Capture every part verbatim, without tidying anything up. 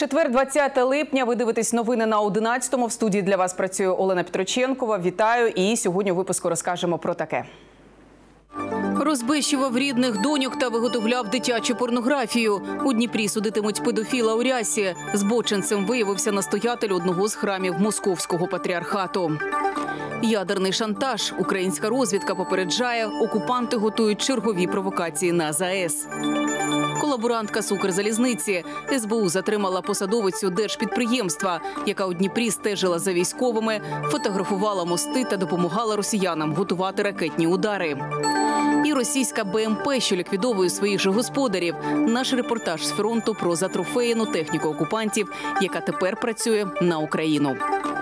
Четвер, двадцяте липня. Ви дивитесь новини на одинадцятому. В студії для вас працює Олена Петроченкова. Вітаю. І сьогодні у випуску розкажемо про таке. Розбещував рідних доньок та виготовляв дитячу порнографію. У Дніпрі судитимуть педофіла у рясі. Збочинцем виявився настоятель одного з храмів Московського патріархату. Ядерний шантаж. Українська розвідка попереджає, окупанти готують чергові провокації на ЗАЕС. Колаборантка з Укрзалізниці. ес бе у затримала посадовицю держпідприємства, яка у Дніпрі стежила за військовими, фотографувала мости та допомагала росіянам готувати ракетні удари. І російська бе ем пе, що ліквідовує своїх же господарів. Наш репортаж з фронту про затрофеєну техніку окупантів, яка тепер працює на Україну.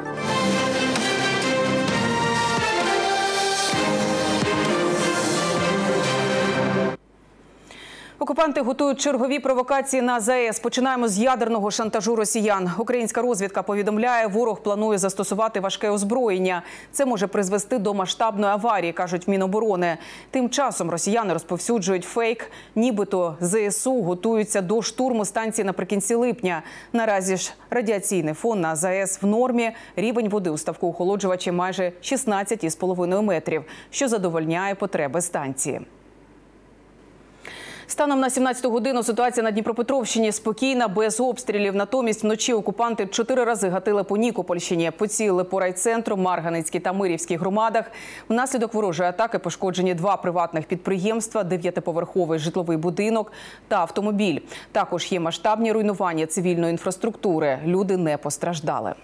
Окупанти готують чергові провокації на ЗАЕС. Починаємо з ядерного шантажу росіян. Українська розвідка повідомляє, ворог планує застосувати важке озброєння. Це може призвести до масштабної аварії, кажуть в Міноборони. Тим часом росіяни розповсюджують фейк, нібито зе ес у готуються до штурму станції наприкінці липня. Наразі ж радіаційний фон на ЗАЕС в нормі. Рівень води у ставку охолоджувачі майже шістнадцять цілих п'ять десятих метрів, що задовольняє потреби станції. Станом на сімнадцяту годину ситуація на Дніпропетровщині спокійна, без обстрілів. Натомість вночі окупанти чотири рази гатили по Нікопольщині. Поцілили по райцентру, Марганецькій та Мирівській громадах. Внаслідок ворожої атаки пошкоджені два приватних підприємства, дев'ятиповерховий житловий будинок та автомобіль. Також є масштабні руйнування цивільної інфраструктури. Люди не постраждали.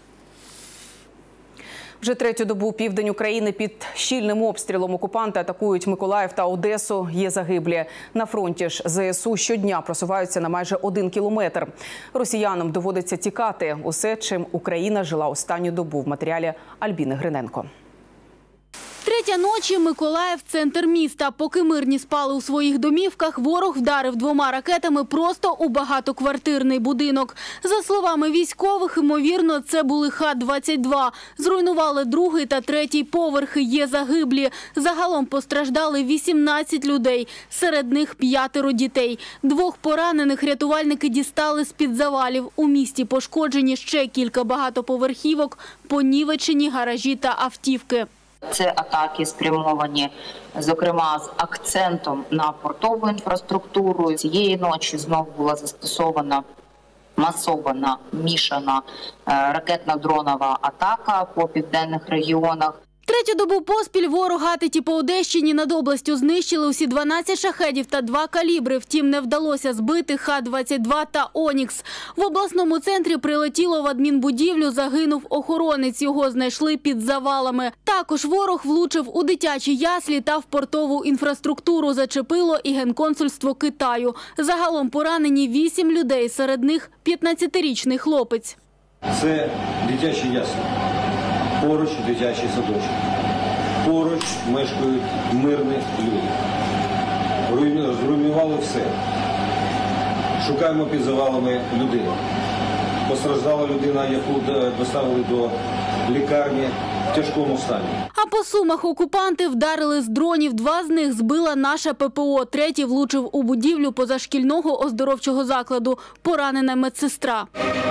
Вже третю добу південь України під щільним обстрілом. Окупанти атакують Миколаїв та Одесу. Є загиблі. На фронті ж зе ес у щодня просуваються на майже один кілометр. Росіянам доводиться тікати. Усе, чим Україна жила останню добу. В матеріалі Альбіни Гриненко. Третя ночі, Миколаїв – центр міста. Поки мирні спали у своїх домівках, ворог вдарив двома ракетами просто у багатоквартирний будинок. За словами військових, ймовірно, це були ха двадцять два. Зруйнували другий та третій поверхи, є загиблі. Загалом постраждали вісімнадцять людей, серед них п'ятеро дітей. Двох поранених рятувальники дістали з-під завалів. У місті пошкоджені ще кілька багатоповерхівок, понівечені гаражі та автівки. Це атаки спрямовані, зокрема, з акцентом на портову інфраструктуру. Цієї ночі знову була застосована масована, мішана ракетно-дронова атака по південних регіонах. Третю добу поспіль ворог гатить і по Одещині. Над областю знищили усі дванадцять шахедів та два калібри. Втім, не вдалося збити ха двадцять два та Онікс. В обласному центрі прилетіло в адмінбудівлю, загинув охоронець. Його знайшли під завалами. Також ворог влучив у дитячі яслі та в портову інфраструктуру. Зачепило і генконсульство Китаю. Загалом поранені вісім людей, серед них п'ятнадцятирічний хлопець. Це дитячі ясли. Поруч дитячий садочок. Поруч мешкають мирні люди. Зруйнували все. Шукаємо під завалами людину. Постраждала людина, яку доставили до лікарні в тяжкому стані. А по Сумах окупанти вдарили з дронів. Два з них збила наша пе пе о. Третій влучив у будівлю позашкільного оздоровчого закладу. Поранена медсестра.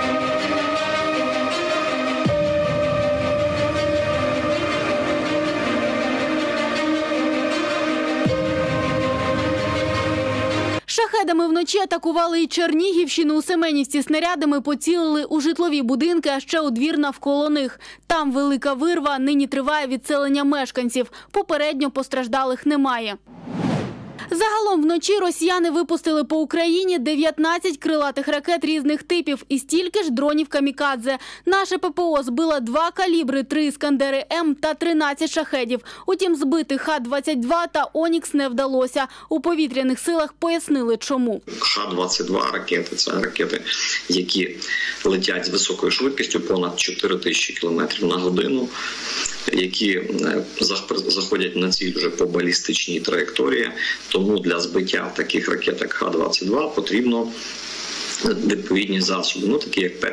Шахедами вночі атакували і Чернігівщину. У Семенівці снарядами поцілили у житлові будинки, а ще у двір навколо них. Там велика вирва, нині триває відселення мешканців. Попередньо постраждалих немає. Загалом вночі росіяни випустили по Україні дев'ятнадцять крилатих ракет різних типів і стільки ж дронів камікадзе. Наша пе пе о збила два калібри, три іскандери М та тринадцять шахедів. Утім, збити ха двадцять два та Онікс не вдалося. У повітряних силах пояснили, чому. ха двадцять два ракети – це ракети, які летять з високою швидкістю, понад чотири тисячі кілометрів на годину, які заходять на ціль вже по балістичній траєкторії. Тому для збиття таких ракет, як ха двадцять два, потрібно відповідні засоби, ну такі як Петріот.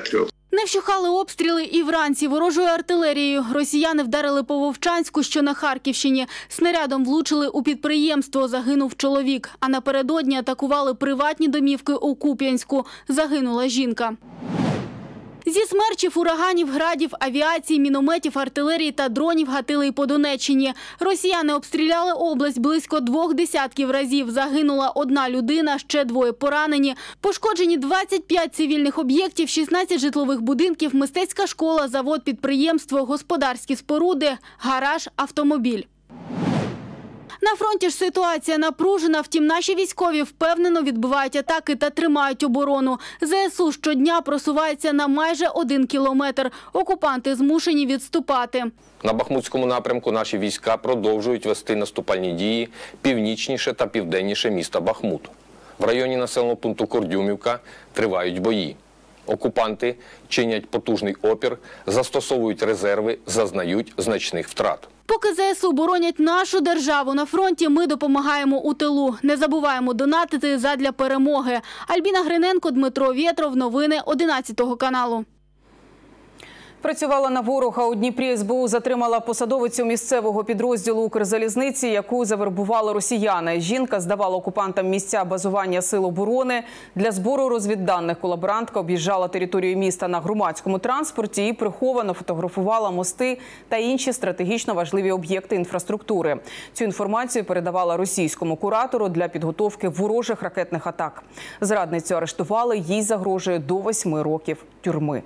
Не вщухали обстріли і вранці ворожою артилерією. Росіяни вдарили по Вовчанську, що на Харківщині. Снарядом влучили у підприємство, загинув чоловік. А напередодні атакували приватні домівки у Куп'янську. Загинула жінка. Зі смерчів, ураганів, градів, авіації, мінометів, артилерії та дронів гатили й по Донеччині. Росіяни обстріляли область близько двох десятків разів. Загинула одна людина, ще двоє поранені. Пошкоджені двадцять п'ять цивільних об'єктів, шістнадцять житлових будинків, мистецька школа, завод, підприємство, господарські споруди, гараж, автомобіль. На фронті ж ситуація напружена, втім наші військові впевнено відбивають атаки та тримають оборону. ЗСУ щодня просувається на майже один кілометр. Окупанти змушені відступати. На Бахмутському напрямку наші війська продовжують вести наступальні дії північніше та південніше міста Бахмут. В районі населеного пункту Кордюмівка тривають бої. Окупанти чинять потужний опір, застосовують резерви, зазнають значних втрат. Поки ЗСУ боронять нашу державу на фронті, ми допомагаємо у тилу. Не забуваємо донатити задля перемоги. Альбіна Гриненко, Дмитро Вєтров. Новини одинадцятого каналу. Працювала на ворога. У Дніпрі СБУ затримала посадовицю місцевого підрозділу Укрзалізниці, яку завербували росіяни. Жінка здавала окупантам місця базування сил оборони. Для збору розвідданих колаборантка об'їжджала територію міста на громадському транспорті і приховано фотографувала мости та інші стратегічно важливі об'єкти інфраструктури. Цю інформацію передавала російському куратору для підготовки ворожих ракетних атак. Зрадницю арештували, їй загрожує до восьми років тюрми.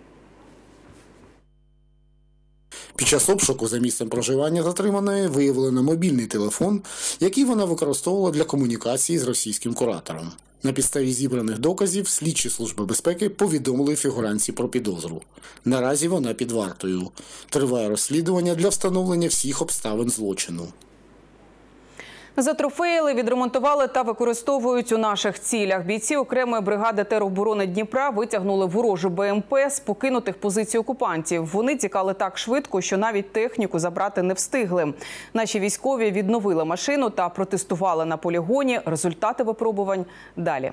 Під час обшуку за місцем проживання затриманої виявлено мобільний телефон, який вона використовувала для комунікації з російським куратором. На підставі зібраних доказів слідчі служби безпеки повідомили фігурантці про підозру. Наразі вона під вартою. Триває розслідування для встановлення всіх обставин злочину. Затрофеїли, відремонтували та використовують у наших цілях. Бійці окремої бригади тероборони Дніпра витягнули ворожу БМП з покинутих позицій окупантів. Вони тікали так швидко, що навіть техніку забрати не встигли. Наші військові відновили машину та протестували на полігоні. Результати випробувань далі.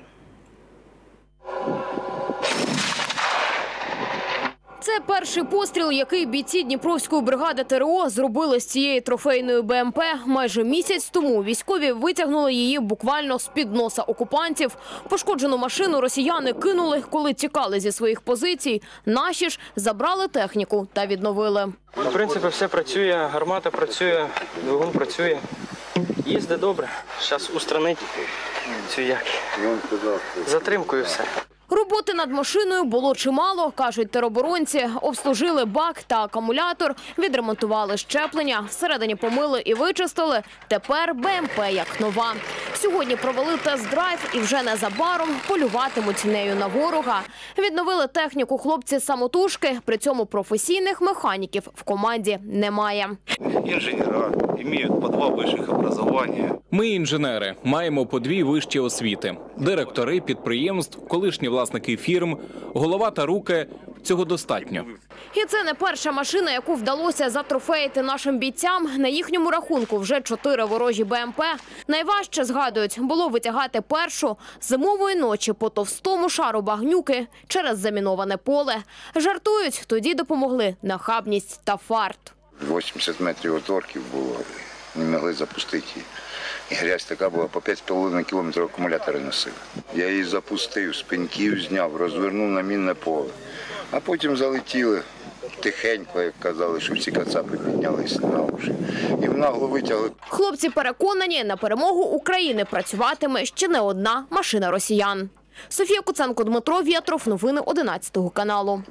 Це перший постріл, який бійці Дніпровської бригади ТРО зробили з цієї трофейної БМП. Майже місяць тому військові витягнули її буквально з-під носа окупантів. Пошкоджену машину росіяни кинули, коли тікали зі своїх позицій. Наші ж забрали техніку та відновили. В принципі, все працює, гармата працює, двигун працює. Їздить добре. Зараз устранить цю як. Затримкою все. Роботи над машиною було чимало, кажуть тероборонці. Обслужили бак та акумулятор, відремонтували щеплення, всередині помили і вичистили. Тепер БМП як нова. Сьогодні провели тест-драйв і вже незабаром полюватимуть нею на ворога. Відновили техніку хлопці самотужки, при цьому професійних механіків в команді немає. Інженери мають по два вищих образування. Ми інженери, маємо по дві вищі освіти. Директори підприємств, колишні власники фірм, голова та руки – цього достатньо. І це не перша машина, яку вдалося затрофеїти нашим бійцям. На їхньому рахунку вже чотири ворожі БМП. Найважче, згадують, було витягати першу зимової ночі по товстому шару багнюки через заміноване поле. Жартують, тоді допомогли нахабність та фарт. вісімдесят метрів від орків було, не могли запустити її. І грязь така була, по п'ять з половиною кілометрів акумулятори носили. Я її запустив, з пеньків зняв, розвернув на мінне поле. А потім залетіли тихенько, як казали, що всі кацапи піднялись на уші. І в нагло витягли. Хлопці переконані, на перемогу України працюватиме ще не одна машина росіян. Софія Куценко, Дмитро Вєтров. Новини одинадцятого каналу.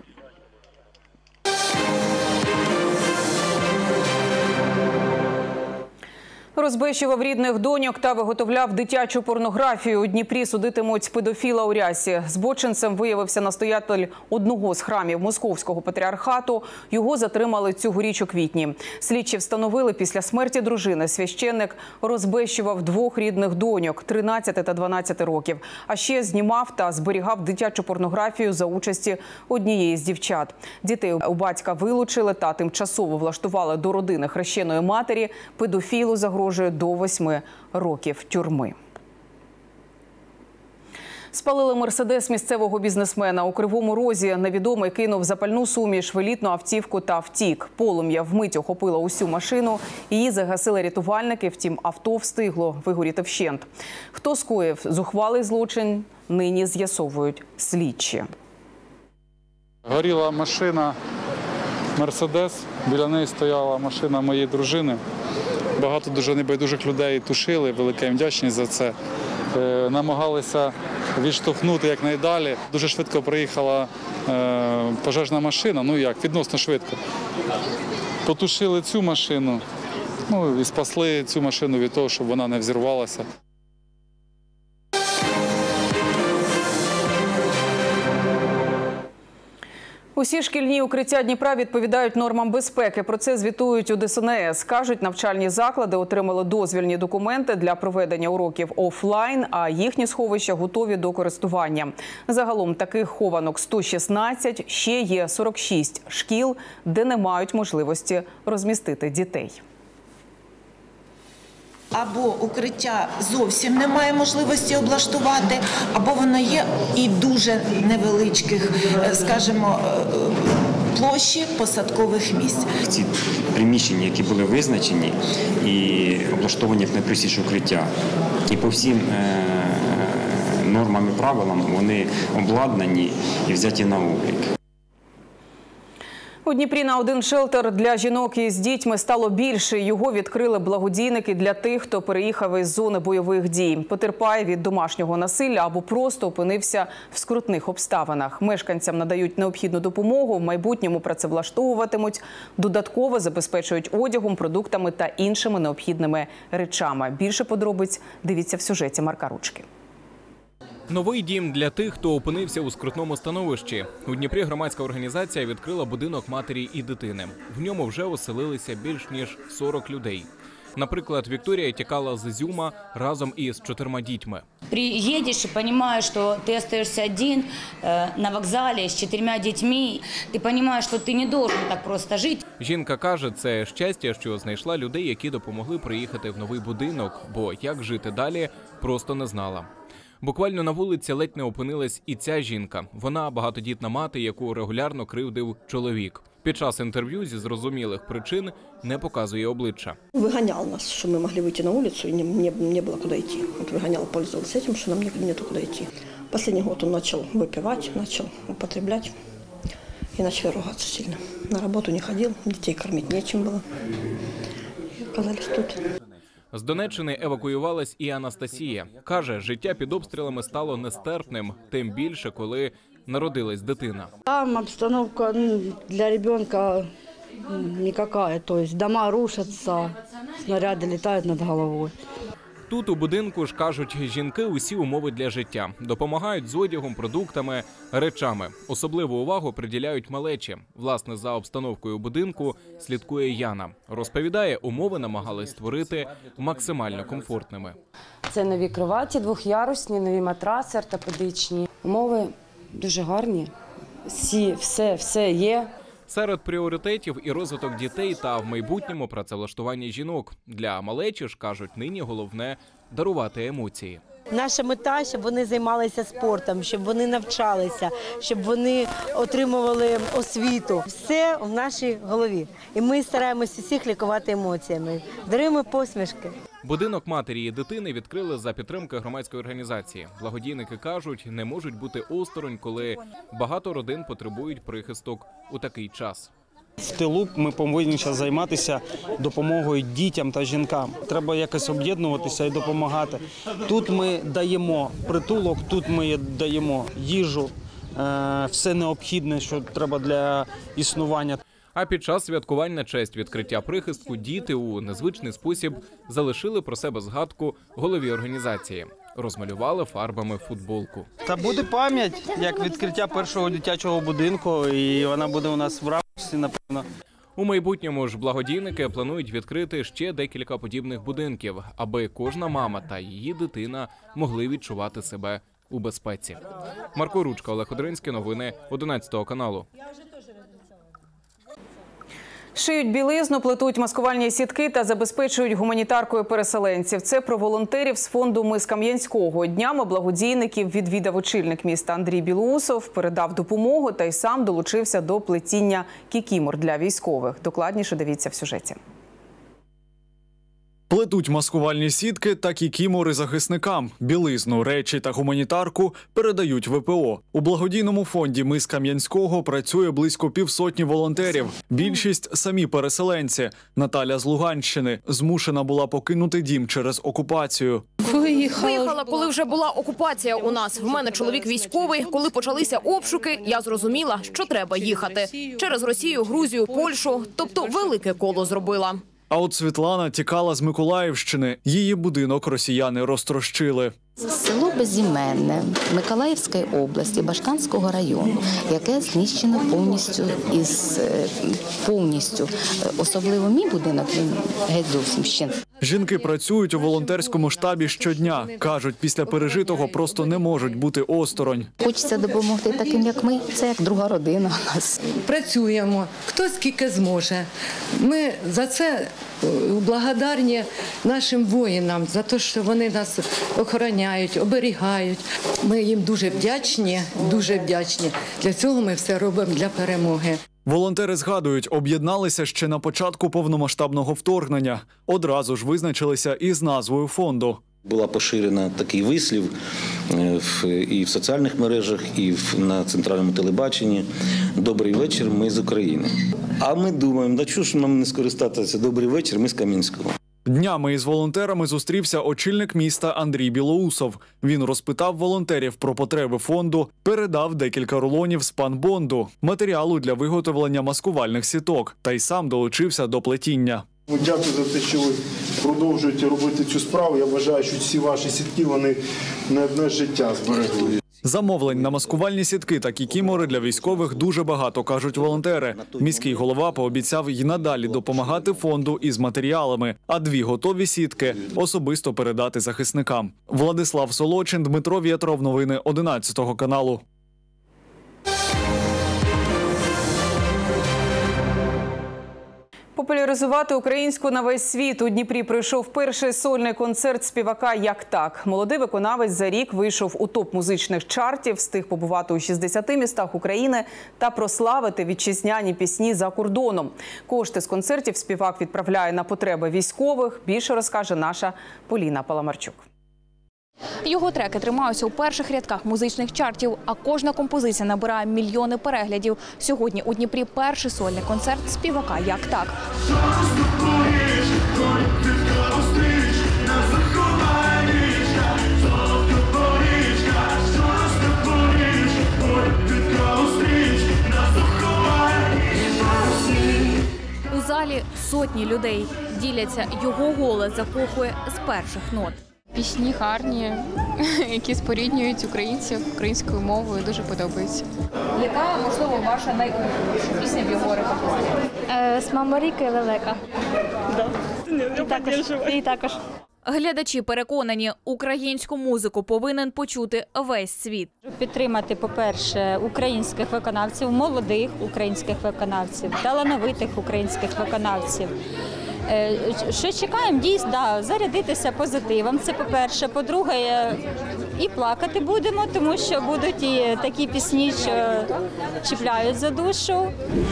Розбещував рідних доньок та виготовляв дитячу порнографію. У Дніпрі судитимуть педофіла у рясі. Збочинцем виявився настоятель одного з храмів Московського патріархату. Його затримали цьогоріч у квітні. Слідчі встановили, після смерті дружини священник розбещував двох рідних доньок – тринадцяти та дванадцяти років. А ще знімав та зберігав дитячу порнографію за участі однієї з дівчат. Дітей у батька вилучили та тимчасово влаштували до родини хрещеної матері. Педофілу загрожує до восьми років тюрми. Спалили мерседес місцевого бізнесмена. У Кривому Розі невідомий кинув запальну суміш в елітну автівку та втік. Полум'я вмить охопило усю машину. Її загасили рятувальники, втім авто встигло вигоріти вщент. Хто скоїв зухвалий злочин, нині з'ясовують слідчі. Горіла машина «Мерседес», біля неї стояла машина моєї дружини. Багато дуже небайдужих людей тушили, велика їм вдячність за це. Е, намагалися відштовхнути якнайдалі. Дуже швидко приїхала е, пожежна машина, ну як, відносно швидко. Потушили цю машину, ну і спасли цю машину від того, щоб вона не взірвалася. Усі шкільні укриття Дніпра відповідають нормам безпеки. Про це звітують у Д С Н С. Кажуть, навчальні заклади отримали дозвільні документи для проведення уроків офлайн, а їхні сховища готові до користування. Загалом таких хованок сто шістнадцять, ще є сорок шість шкіл, де не мають можливості розмістити дітей. Або укриття зовсім немає можливості облаштувати, або воно є і дуже невеличких, скажімо, площі посадкових місць. Ці приміщення, які були визначені і облаштовані як найпростіше укриття, і по всім нормам і правилам вони обладнані і взяті на облік. У Дніпрі на один шелтер для жінок із дітьми стало більше. Його відкрили благодійники для тих, хто переїхав із зони бойових дій, потерпає від домашнього насилля або просто опинився в скрутних обставинах. Мешканцям надають необхідну допомогу, в майбутньому працевлаштовуватимуть, додатково забезпечують одягом, продуктами та іншими необхідними речами. Більше подробиць дивіться в сюжеті Марка Ручки. Новий дім для тих, хто опинився у скрутному становищі. У Дніпрі громадська організація відкрила будинок матері і дитини. В ньому вже оселилися більш ніж сорок людей. Наприклад, Вікторія тікала з Ізюма разом із чотирма дітьми. Приїдеш і розумієш, що ти залишаєшся один на вокзалі з чотирма дітьми. Ти розумієш, що ти не повинен так просто жити. Жінка каже, це щастя, що знайшла людей, які допомогли приїхати в новий будинок, бо як жити далі, просто не знала. Буквально на вулиці ледь не опинилась і ця жінка. Вона багатодітна мати, яку регулярно кривдив чоловік. Під час інтерв'ю зі зрозумілих причин не показує обличчя. Виганяв нас, що ми могли вийти на вулицю і не, не було куди йти. От виганяв, пользувався цим, що нам не куди йти. Останній год він почав випивати, почав употребляти і почав ругатися сильно. На роботу не ходив, дітей кормити нечим було. І оказались тут. З Донеччини евакуювалась і Анастасія. Каже, життя під обстрілами стало нестерпним, тим більше, коли народилась дитина. Там обстановка для ребенка никакая, то есть дома рушатся, снаряди літають над головою. Тут у будинку ж, кажуть, жінки усі умови для життя. Допомагають з одягом, продуктами, речами. Особливу увагу приділяють малечі. Власне, за обстановкою будинку слідкує Яна. Розповідає, умови намагались створити максимально комфортними. Це нові кроваті двохярусні, нові матраси ортопедичні. Умови дуже гарні. Всі, все, все є. Серед пріоритетів і розвиток дітей та в майбутньому працевлаштування жінок. Для малечі ж, кажуть, нині головне – дарувати емоції. Наша мета, щоб вони займалися спортом, щоб вони навчалися, щоб вони отримували освіту. Все в нашій голові. І ми стараємося всіх лікувати емоціями. Даруємо посмішки. Будинок матері і дитини відкрили за підтримки громадської організації. Благодійники кажуть, не можуть бути осторонь, коли багато родин потребують прихисток у такий час. В тилу ми повинні зараз займатися допомогою дітям та жінкам. Треба якось об'єднуватися і допомагати. Тут ми даємо притулок, тут ми даємо їжу, все необхідне, що треба для існування. А під час святкувань на честь відкриття прихистку діти у незвичний спосіб залишили про себе згадку голові організації. Розмалювали фарбами футболку. Та буде пам'ять, як відкриття першого дитячого будинку, і вона буде у нас в рамці, напевно. У майбутньому ж благодійники планують відкрити ще декілька подібних будинків, аби кожна мама та її дитина могли відчувати себе у безпеці. Марко Ручка, Олег Одринський, новини одинадцятого каналу. Шиють білизну, плетуть маскувальні сітки та забезпечують гуманітаркою переселенців. Це про волонтерів з фонду «Ми з Кам'янського». Днями благодійників відвідав очільник міста Андрій Білоусов, передав допомогу та й сам долучився до плетіння кікімор для військових. Докладніше дивіться в сюжеті. Плетуть маскувальні сітки та кікімори захисникам. Білизну, речі та гуманітарку передають В П О. У благодійному фонді «Ми з Кам'янського» працює близько півсотні волонтерів. Більшість – самі переселенці. Наталя з Луганщини змушена була покинути дім через окупацію. Виїхала, коли вже була окупація у нас. В мене чоловік військовий. Коли почалися обшуки, я зрозуміла, що треба їхати. Через Росію, Грузію, Польщу. Тобто велике коло зробила. А от Світлана тікала з Миколаївщини. Її будинок росіяни розтрощили. Село Безіменне Миколаївської області, Башканського району, яке знищено повністю із повністю. Особливо мій будинок, він геть зовсім ще. Жінки працюють у волонтерському штабі щодня. Кажуть, після пережитого просто не можуть бути осторонь. Хочеться допомогти таким, як ми. Це як друга родина у нас. Працюємо, хто скільки зможе. Ми за це благодарні нашим воїнам, за те, що вони нас охороняють, оберігають. Ми їм дуже вдячні, дуже вдячні. Для цього ми все робимо для перемоги. Волонтери згадують, об'єдналися ще на початку повномасштабного вторгнення. Одразу ж визначилися із назвою фонду. Була поширена такий вислів і в соціальних мережах, і на центральному телебаченні. «Добрий вечір, ми з України». А ми думаємо, да чого ж нам не скористатися «Добрий вечір, ми з Кам'янського». Днями із волонтерами зустрівся очільник міста Андрій Білоусов. Він розпитав волонтерів про потреби фонду, передав декілька рулонів спанбонду, матеріалу для виготовлення маскувальних сіток, та й сам долучився до плетіння. Дякую за те, що ви продовжуєте робити цю справу. Я вважаю, що всі ваші сітки, вони не одне життя зберегли. Замовлень на маскувальні сітки та кікімори для військових дуже багато, кажуть волонтери. Міський голова пообіцяв й надалі допомагати фонду із матеріалами, а дві готові сітки особисто передати захисникам. Владислав Солочин, Дмитро Вєтров. Новини одинадцятого каналу. Популяризувати українську на весь світ. У Дніпрі пройшов перший сольний концерт співака «Як так». Молодий виконавець за рік вийшов у топ музичних чартів, встиг побувати у шістдесяти містах України та прославити вітчизняні пісні за кордоном. Кошти з концертів співак відправляє на потреби військових. Більше розкаже наша Поліна Паламарчук. Його треки тримаються у перших рядках музичних чартів, а кожна композиція набирає мільйони переглядів. Сьогодні у Дніпрі перший сольний концерт співака «Як так». У залі сотні людей. Діляться, його голос закохує з перших нот. Пісні гарні, які споріднюють українців українською мовою, дуже подобається. Яка, можливо, ваша найулюбленіша пісня в його репертуарі? З Маморіки Лелека. І також. І також. Глядачі переконані, українську музику повинен почути весь світ. Підтримати, по-перше, українських виконавців, молодих українських виконавців, талановитих українських виконавців. Що чекаємо? Дійсно, да, зарядитися позитивом. Це по-перше. По-друге, і плакати будемо, тому що будуть і такі пісні, що чіпляють за душу.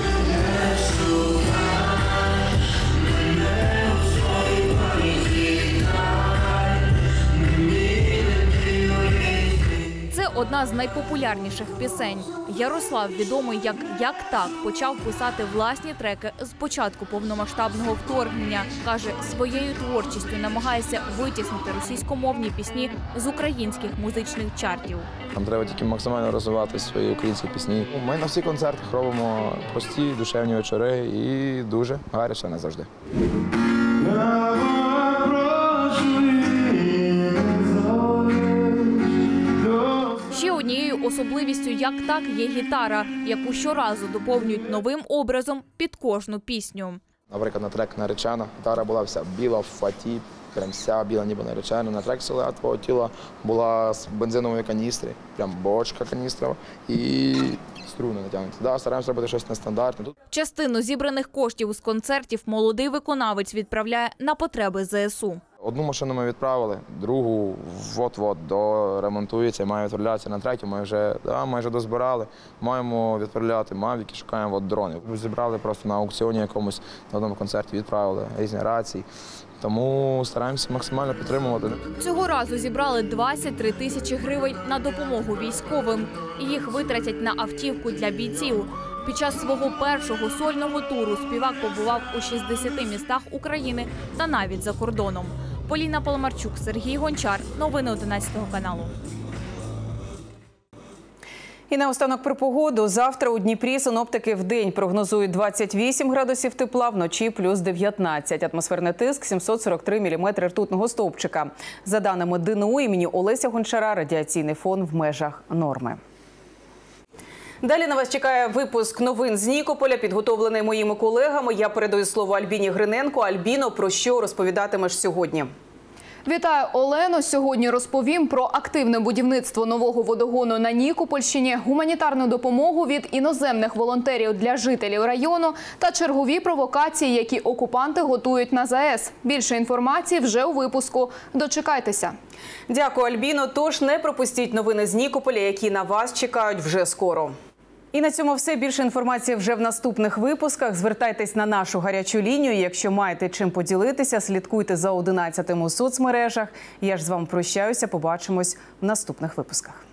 Це одна з найпопулярніших пісень. Ярослав, відомий як «Як так», почав писати власні треки з початку повномасштабного вторгнення. Каже, своєю творчістю намагається витіснити російськомовні пісні з українських музичних чартів. Нам треба тільки максимально розвивати свої українські пісні. Ми на всіх концертах робимо прості, душевні вечори і дуже гаряче не завжди. Ще однією особливістю «Як так» є гітара, яку щоразу доповнюють новим образом під кожну пісню. Наприклад, на трек «Наречена» гітара була вся біла в фаті, прям вся біла, ніби наречена. На трек села твого тіла була з бензинової каністри, прям бочка каністрова і струни натягнуті. Да, стараємося робити щось нестандартне. Частину зібраних коштів з концертів молодий виконавець відправляє на потреби зе ес у. Одну машину ми відправили, другу от-от доремонтується, має відправлятися на третю. Ми вже да, майже дозбирали, маємо відправляти мавіки, шукаємо от дрони. Зібрали просто на аукціоні якомусь, на одному концерті відправили різні рації. Тому стараємося максимально підтримувати. Цього разу зібрали двадцять три тисячі гривень на допомогу військовим. Їх витратять на автівку для бійців. Під час свого першого сольного туру співак побував у шістдесяти містах України та навіть за кордоном. Поліна Паламарчук, Сергій Гончар. Новини одинадцятого каналу. І наостанок про погоду. Завтра у Дніпрі синоптики вдень прогнозують двадцять вісім градусів тепла, вночі плюс дев'ятнадцять. Атмосферний тиск сімсот сорок три міліметри ртутного стовпчика. За даними ди ен у імені Олеся Гончара, радіаційний фон в межах норми. Далі на вас чекає випуск новин з Нікополя, підготовлений моїми колегами. Я передаю слово Альбіні Гриненко. Альбіно, про що розповідатимеш сьогодні? Вітаю, Олено. Сьогодні розповім про активне будівництво нового водогону на Нікопольщині, гуманітарну допомогу від іноземних волонтерів для жителів району та чергові провокації, які окупанти готують на зе е ес. Більше інформації вже у випуску. Дочекайтеся. Дякую, Альбіно. Тож не пропустіть новини з Нікополя, які на вас чекають вже скоро. І на цьому все. Більше інформації вже в наступних випусках. Звертайтесь на нашу гарячу лінію. Якщо маєте чим поділитися, слідкуйте за одинадцятим у соцмережах. Я ж з вами прощаюся. Побачимось в наступних випусках.